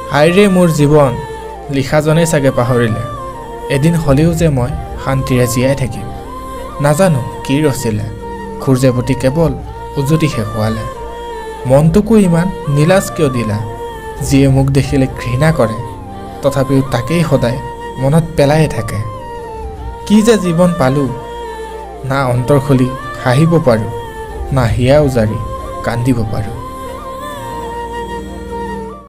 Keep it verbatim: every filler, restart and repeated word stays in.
হাইৰে মোৰ জীৱন লিখাজনেই চাগে পাহৰিলে এদিন হ'লেও যে মই শান্তিৰে জীয়াই থাকিম নাজানো কি ৰচিলে খুৰ্জেপতি কেৱল উজুতি শেষুৱালে মনটোকো ইমান নিলাজ কিয় দিলা যিয়ে মোক দেখিলে ঘৃণা কৰে তথাপিও তাকেই সদায় মনত পেলায়ে থাকে কি যে জীৱন পালোঁ না অন্তৰ খুলি হাঁহিব পাৰোঁ না হিয়া উজাৰি কান্দিব পাৰোঁ